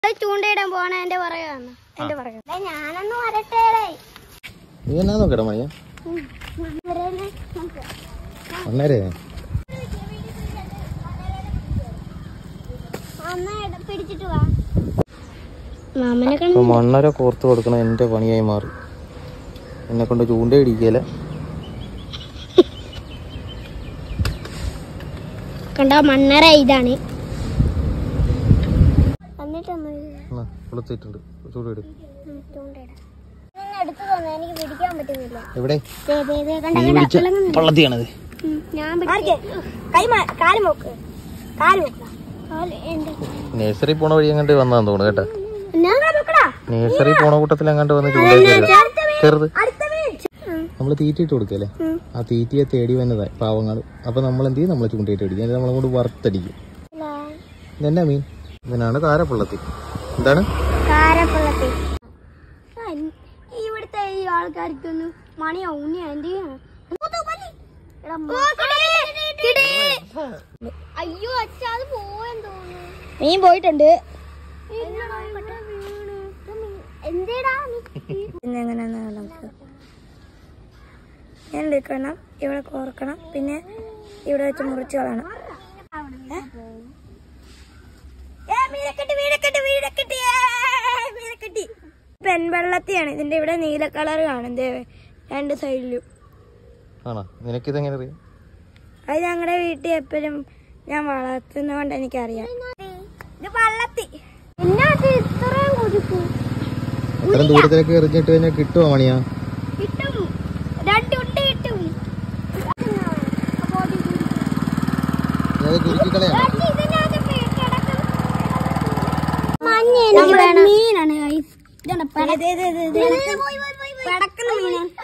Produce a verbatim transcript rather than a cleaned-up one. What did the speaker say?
ചൂണ്ടയിടാൻ പോണ എന്റെ പറയാന്ന് എന്റെ പറയാ ഞാനൊന്നും വരട്ടെ നീ എന്നാ നോക്കട്ടെ മണിയ ഒന്നരേ പിടിച്ചിട്ട് വാ. മണ്ണര കോർത്ത് കൊടുക്കണ എന്റെ പണിയായി മാറി. എന്നെ കൊണ്ട് ചൂണ്ട ഇടിക്കല കണ്ട മണ്ണര ഇതാണ്. കൊളുത്തിട്ടുണ്ട് ചൂടിടും. എനിക്ക് പിടിക്കാൻ പറ്റുന്നില്ല. എവിടെ പള്ളത്തിയാണത്. നേഴ്സറി പോണ വഴി എങ്ങാണ്ട് വന്നാന്ന് തോന്നുന്നു കേട്ടാ. നേഴ്സറി പോണ കൂട്ടത്തിൽ എങ്ങാണ്ട് വന്ന് ചൂണ്ട ചെറുത് നമ്മള് തീറ്റിട്ട് കൊടുക്കല്ലേ. ആ തീറ്റിയെ തേടി വന്നതാ പാവങ്ങള്. അപ്പൊ നമ്മൾ എന്ത് ചെയ്യും, നമ്മളെ ചൂണ്ടയിട്ട് അടിക്കും. എന്നിട്ട് നമ്മളെ കൊണ്ട് വറുത്തടിക്കും. ഇതെന്നാ മീൻ? ഇതിനാണ് കാരപ്പള്ളത്തി. എന്താണ് കാരപ്പള്ളത്തി? ഇവിടുത്തെ ഈ ആൾക്കാർക്കൊന്ന് മണിയാ ഉണ്ണിയാ എന്ത് ചെയ്യണം? അയ്യോ അച്ഛ അത് പോയെന്ന് തോന്നുന്നു. മീൻ പോയിട്ടുണ്ട്. എന്തേടാ എങ്ങനെയാന്ന് നമുക്ക് ഞാൻ എടുക്കണം. ഇവിടെ കോർക്കണം, പിന്നെ ഇവിടെ വെച്ച് മുറിച്ച് കളയണം. പെൺവെള്ളത്തിയാണ്. ഇതിന്റെ ഇവിടെ നീല കളർ കാണും രണ്ട് സൈഡിലും. നിനക്കിതെങ്ങനെ അറിയാം? അത് ഞങ്ങളുടെ വീട്ടിൽ എപ്പോഴും ഞാൻ വളർത്തുന്നതുകൊണ്ട് എനിക്കറിയാം. ഇത് വള്ളത്തി ഇത്രയും കൊടുക്കും. ഇത്രയും ദൂരത്തിലേക്ക് എറിഞ്ഞിട്ട് കഴിഞ്ഞാൽ കിട്ടുമോ മണിയാ? കിട്ടും. രണ്ട് ഉണ്ട കിട്ടും. മീനാണ്.